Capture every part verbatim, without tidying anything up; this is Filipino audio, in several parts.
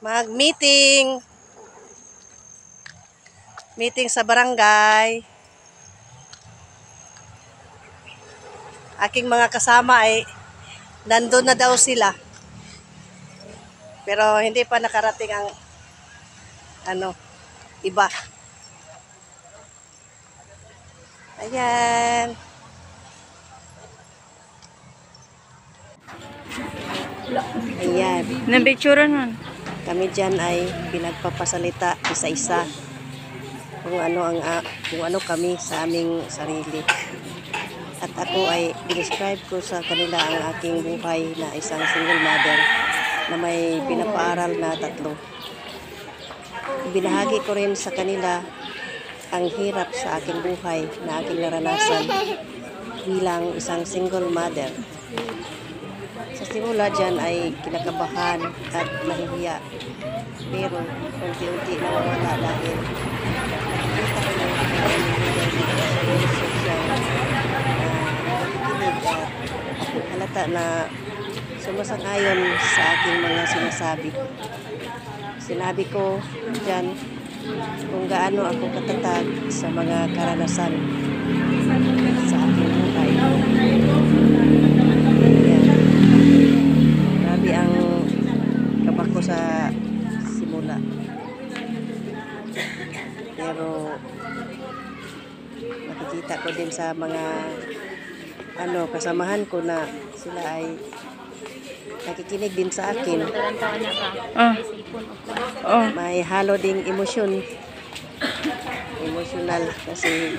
mag-meeting. Meeting sa barangay. Aking mga kasama ay nandun na daw sila. Pero hindi pa nakarating ang ano, iba. Ayan. Ayan. Nabitsura nun. Kami dyan ay pinagpapasalita isa-isa kung ano ang uh, kung ano kami sa aming sarili. At ako ay describe ko sa kanila ang aking buhay na isang single mother na may pinapaaral na tatlo. Binahagi ko rin sa kanila ang hirap sa aking buhay na aking naranasan bilang isang single mother. Sa simula dyan ay kinakabahan at nahihiya. Pero unti-unti nawawala dahil halata na sumasang-ayon sa aking mga sinasabi. Sinabi ko dyan kung gaano ako katatag sa mga karanasan sa aking buhay. Yan. Grabe ang kabak ko sa simula. Pero nakikita ko din sa mga ano kasamahan ko na sila ay nakikinig din sa akin. Oh. Oh. May halo ding emosyon. Emotional kasi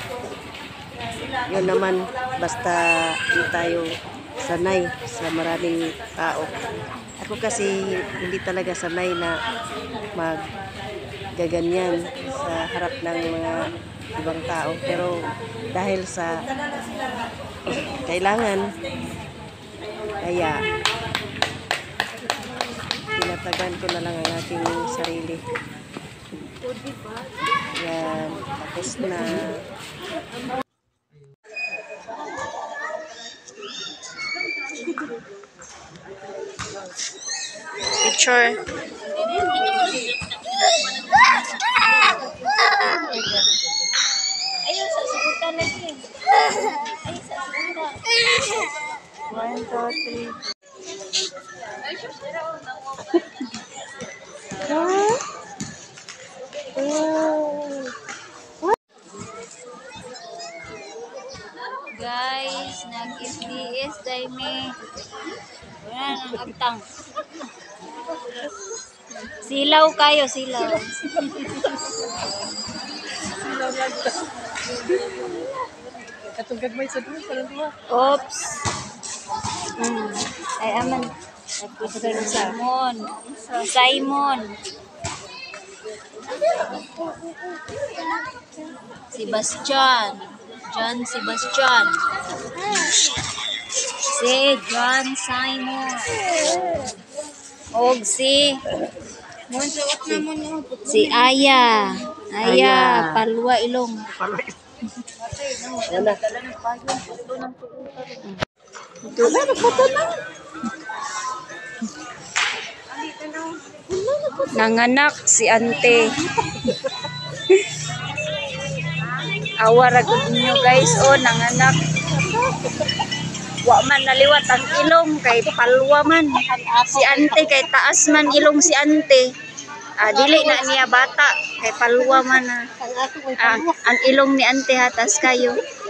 yun naman basta hindi tayo sanay sa maraming tao. Ako kasi hindi talaga sanay na maggaganyan sa harap ng mga ibang tao. Pero dahil sa kailangan, kaya tinatagan ko na lang ang aking sarili. Yan, tapos na. Picture. Ayun, sa sugutan lagi. Ayun, sa sugutan. One, two, three. Guys, nag-F D S dahil may wala nang agtang. Silaw kayo, silaw. Katong gagmay sa dulo, parang duwa. Oops. Hmm. Ay, aman. Simon. Simon. Sebastian. John Sebastian. Si John Simon. Og si si Aya. Aya, Palwa Ilong. Yan na. Wala na po na. Nanganak si ante. Awara gud ninyo guys, oh nanganak. Wa man naliwat ang ilong kay palwa man. Si ante kay taas man ilong si ante. Ah, dili na niya bata kay palwa man. Ah, ah ang ilong ni ante hatas kayo.